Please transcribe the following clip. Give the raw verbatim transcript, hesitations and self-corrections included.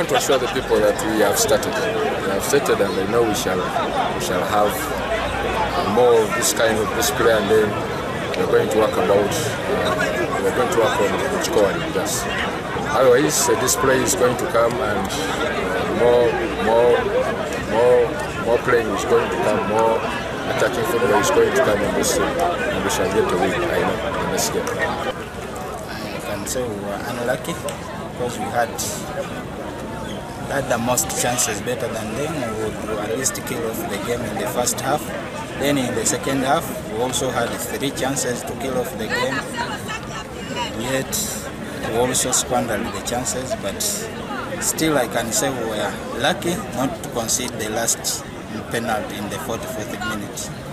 want to assure the people that we have started. We have started, and I know we shall we shall have more of this kind of display, and then we're going to work about uh, we're going to work on scoring just. Otherwise, the display is going to come, and uh, more more more more playing is going to come, more attacking football is going to come in this game, and we shall get a win, I know, in this game. I can say we were unlucky because we had we had the most chances better than them. We would at least kill off the game in the first half. Then in the second half, we also had three chances to kill off the game. Yet we also squandered the chances, but still I can say we were lucky not to concede the last penalty in the forty-fourth minute.